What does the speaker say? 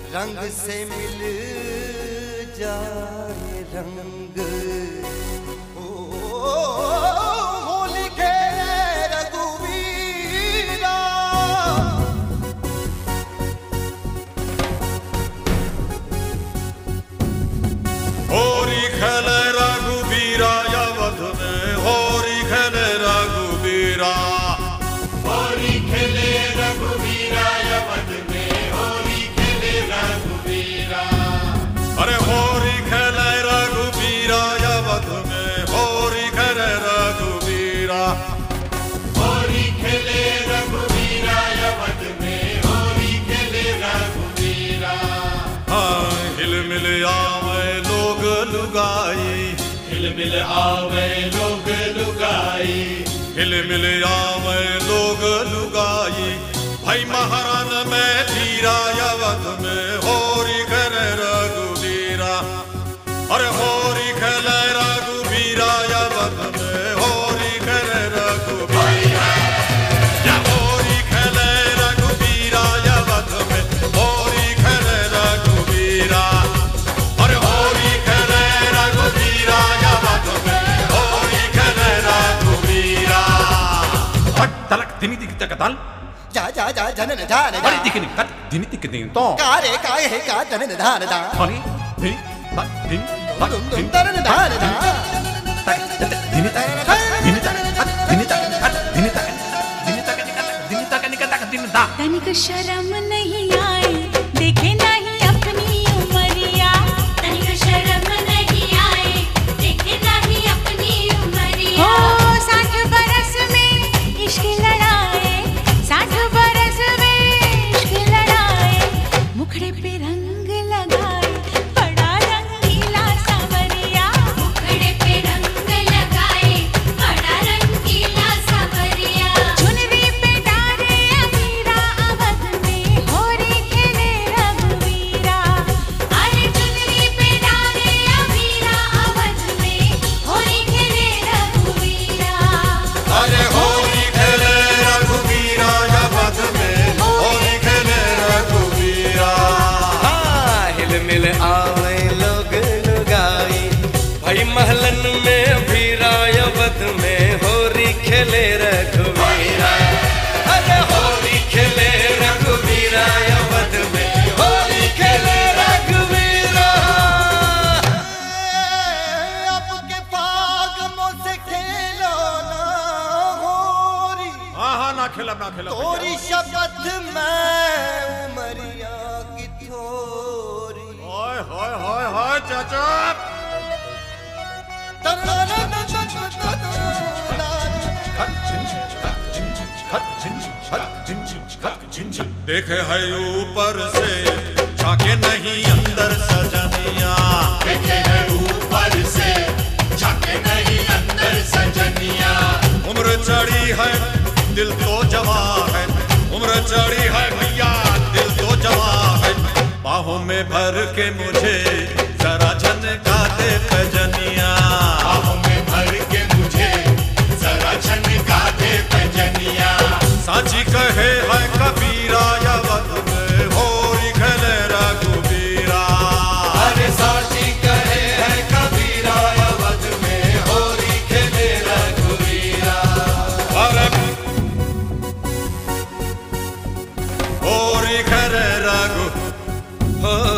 रंग से मिल जाए रंग होली के रघुवीरा। होरी खेले रघुवीरा अवध में, होरी खेले रघुवीरा। होरी खेले रघुवीरा अवध में, होरी खेले रघुवीरा। अरे होरी खेले रघुवीरा अवध में, होरी खेले रघुवीरा। होरी खेले रघुवीरा अवध में, होरी खेले रघुवीरा। हाँ हिल मिल आवे लोग लुगाई, हिल मिल आवे लोग लुगाई, हिल मिल आवे लोग लुगाई। भाई महारान में धीरा अवध में, होरी खेले रघुवीरा। अरे होरी खेले रघुवीरा अवध में, होरी खेले रघुवीरा। या होरी खेले रघुवीरा अवध में, होरी खेले रघुवीरा। अरे होरी खेले रघुवीरा अवध में, होरी खेले रघुवीरा। हट तलक दिनी दिख तकताल जा जा जा जनन धान अरे दिखने कत दिनी दिख दिन तो कारे काय है का जनन धान दा खाली दिन तक दिन तक दिन तरन धान दा तक दिन तक दिन तक दिन तक दिन तक दिन तक दिन तक दिन दा तनिक शर्म नहीं आए देखे नहीं अपनी उमरिया। तनिक शर्म नहीं आए देखे नहीं अपनी उमरिया। हो 60 बरस में इश्क लड़ाए, 60 बरस में इश्क लड़ाए। मुखड़े पे रंग लगाए बड़ा रंगीला सांवरिया। मुखड़े पे रंग लगाए बड़ा रंगीला सांवरिया। चुनरी पे डारे अमीरा अवध में, होरी खेले रघुवीरा। अरे चुनरी पे डारे अमीरा अवध में, होरी खेले रघुवीरा। अरे होरी खेले रघुवीरा अवध में, होरी खेले रघुवीरा। हाँ हिल मिल आवे लोग लुगाई। भाई महलन में भीरा अवध में, होरी खेले रघुवीरा। अरे होली खेले रघुवीरा अवध में, होली खेले रघुवीरा। अब के फागमों से खेलो ना होरी, हाँ हाँ ना खेला ना खेला तोरी शपथ में उमरिया की थोरी। हाय हाय हाय हाय चाचा देखे है ऊपर से झाके नहीं अंदर सजनिया। देखे है ऊपर से झाके नहीं अंदर सजनिया। उम्र चढ़ी है दिल तो जवा है, उम्र चढ़ी है भैया दिल तो जवा है। बाहों में भर के मुझे जरा झनका दे पैजनिया। बाहों में भर के मुझे जरा झनका दे पैजनिया। साची कहे है कबीरा अवध में, होरी खेले रघुवीरा। अरे साची कहे है कबीरा अवध में, होरी खेले रघुवीरा। अरे होरी खेले रघु